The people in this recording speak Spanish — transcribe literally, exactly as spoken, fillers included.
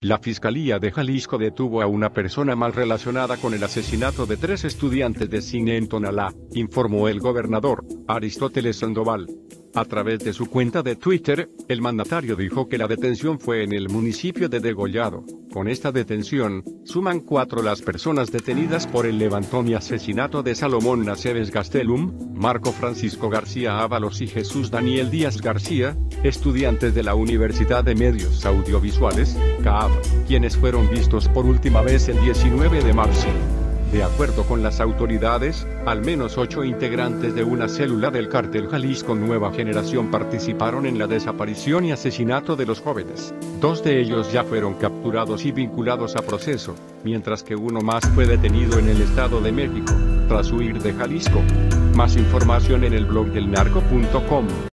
La Fiscalía de Jalisco detuvo a una persona mal relacionada con el asesinato de tres estudiantes de cine en Tonalá, informó el gobernador, Aristóteles Sandoval. A través de su cuenta de Twitter, el mandatario dijo que la detención fue en el municipio de Degollado. Con esta detención, suman cuatro las personas detenidas por el levantón y asesinato de Salomón Naceres Gastelum, Marco Francisco García Ábalos y Jesús Daniel Díaz García, estudiantes de la Universidad de Medios Audiovisuales, C A V, quienes fueron vistos por última vez el diecinueve de marzo. De acuerdo con las autoridades, al menos ocho integrantes de una célula del cártel Jalisco Nueva Generación participaron en la desaparición y asesinato de los jóvenes. Dos de ellos ya fueron capturados y vinculados a proceso, mientras que uno más fue detenido en el Estado de México, tras huir de Jalisco. Más información en el blog del narco punto com.